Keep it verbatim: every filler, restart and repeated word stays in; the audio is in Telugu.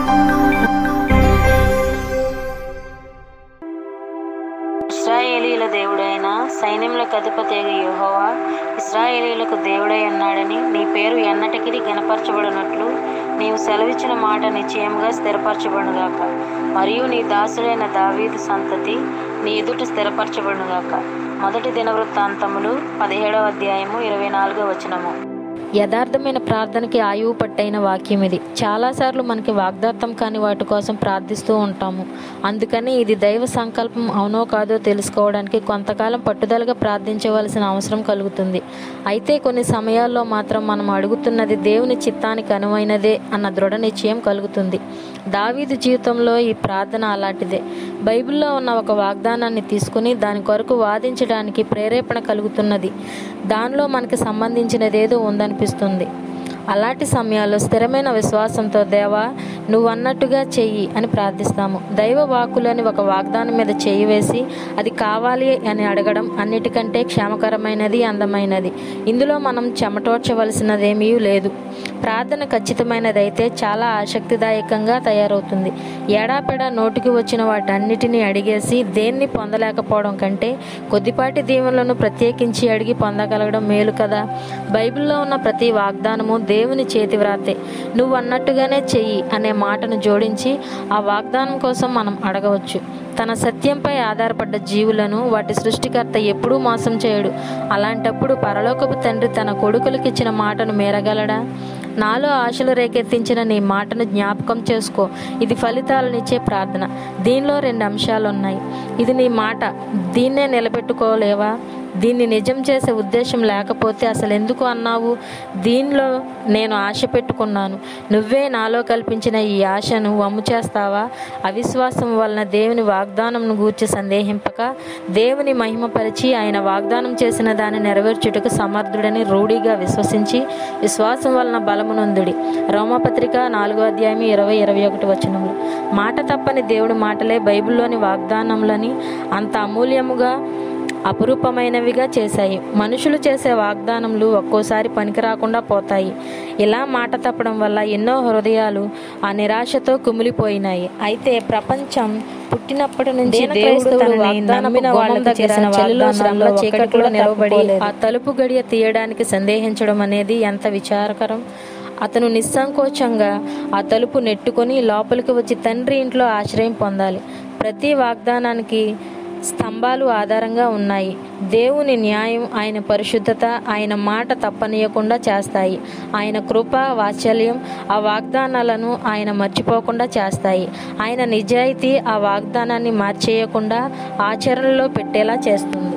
ఇశ్రాయేలీయుల దేవుడైన సైన్యములకు అధిపతియగు యెహోవా ఇశ్రాయేలీయులకు దేవుడై ఉన్నాడని నీ పేరు ఎన్నటికీ ఘనపరచబడినట్లు నీవు సెలవిచ్చిన మాట నిశ్చయముగా స్థిరపరచబడునుగాక. మరియు నీ దాసుడైన దావీదు సంతతి నీ ఎదుట స్థిరపరచబడునుగాక. మొదటి దినవృత్తాంతములు పదిహేడవ అధ్యాయము ఇరవై నాలుగవ వచనము. యథార్థమైన ప్రార్థనకి ఆయువు పట్టైన వాక్యం ఇది. చాలాసార్లు మనకి వాగ్దాత్తం కాని వాటి కోసం ప్రార్థిస్తూ ఉంటాము. అందుకని ఇది దైవ సంకల్పం అవునో కాదో తెలుసుకోవడానికి కొంతకాలం పట్టుదలగా ప్రార్థించవలసిన అవసరం కలుగుతుంది. అయితే కొన్ని సమయాల్లో మాత్రం మనం అడుగుతున్నది దేవుని చిత్తానికి అనువైనదే అన్న దృఢ నిశ్చయం కలుగుతుంది. దావీదు జీవితంలో ఈ ప్రార్థన అలాంటిదే. బైబిల్లో ఉన్న ఒక వాగ్దానాన్ని తీసుకుని దాని కొరకు వాదించడానికి ప్రేరేపణ కలుగుతున్నది. దానిలో మనకి సంబంధించినదేదో ఉందనిపిస్తుంది. అలాంటి సమయాల్లో స్థిరమైన విశ్వాసంతో దేవా నువ్వు అన్నట్టుగా చెయ్యి అని ప్రార్థిస్తాము. దైవ వాక్కులని ఒక వాగ్దానం మీద చేయి వేసి అది కావాలి అని అడగడం అన్నిటికంటే క్షేమకరమైనది, అందమైనది. ఇందులో మనం చెమటోడ్చవలసినదేమీ లేదు. ప్రార్థన ఖచ్చితమైనదైతే చాలా ఆసక్తిదాయకంగా తయారవుతుంది. ఏడాపెడా నోటికి వచ్చిన వాటన్నిటినీ అడిగేసి దేన్ని పొందలేకపోవడం కంటే కొద్దిపాటి దీవెనలను ప్రత్యేకించి అడిగి పొందగలగడం మేలు కదా. బైబిల్లో ఉన్న ప్రతి వాగ్దానము దేవుని చేతివ్రాతే. నువ్వు అన్నట్టుగానే చెయ్యి అనే మాటను జోడించి ఆ వాగ్దానం కోసం మనం అడగవచ్చు. తన సత్యంపై ఆధారపడ్డ జీవులను వాటి సృష్టికర్త ఎప్పుడూ మోసం చేయడు. అలాంటప్పుడు పరలోకపు తండ్రి తన కొడుకులకు ఇచ్చిన మాటను మేరగలడా? నాలో ఆశలు రేకెత్తించిన నీ మాటను జ్ఞాపకం చేసుకో. ఇది ఫలితాలనిచ్చే ప్రార్థన. దీనిలో రెండు అంశాలు ఉన్నాయి. ఇది నీ మాట, దీన్నే నిలబెట్టుకోలేవా? దీన్ని నిజం చేసే ఉద్దేశం లేకపోతే అసలు ఎందుకు అన్నావు? దీనిలో నేను ఆశ పెట్టుకున్నాను. నువ్వే నాలో కల్పించిన ఈ ఆశను వమ్ము చేస్తావా? అవిశ్వాసం వలన దేవుని వాగ్దానంను గూర్చి సందేహింపక దేవుని మహిమపరిచి ఆయన వాగ్దానం చేసిన దాన్ని నెరవేర్చుటకు సమర్థుడని రూఢిగా విశ్వసించి విశ్వాసం వలన బలమునొందుడి. రోమపత్రిక నాలుగో అధ్యాయం ఇరవై ఇరవై ఒకటి వచనములు. మాట తప్పని దేవుడి మాటలే బైబిల్లోని వాగ్దానములని అంత అమూల్యముగా అపురూపమైనవిగా చేశాయి. మనుషులు చేసే వాగ్దానములు ఒక్కోసారి పనికిరాకుండా పోతాయి. ఇలా మాట తప్పడం వల్ల ఎన్నో హృదయాలు ఆ నిరాశతో కుమిలిపోయినాయి. అయితే ప్రపంచం పుట్టినప్పటి నుంచి దేవుడు నమ్మిన వాళ్ళకి చేసిన వాగ్దానాల్లో చీకట్లో నిలబడి ఆ తలుపు గడియ తీయడానికి సందేహించడం అనేది ఎంత విచారకరం. అతను నిస్సంకోచంగా ఆ తలుపు నెట్టుకొని లోపలికి వచ్చి తండ్రి ఇంట్లో ఆశ్రయం పొందాలి. ప్రతి వాగ్దానానికి స్తంభాలు ఆధారంగా ఉన్నాయి. దేవుని న్యాయం, ఆయన పరిశుద్ధత ఆయన మాట తప్పనీయకుండా చేస్తాయి. ఆయన కృప, వాత్సల్యం ఆ వాగ్దానాలను ఆయన మర్చిపోకుండా చేస్తాయి. ఆయన నిజాయితీ ఆ వాగ్దానాన్ని మార్చేయకుండా ఆచరణలో పెట్టేలా చేస్తుంది.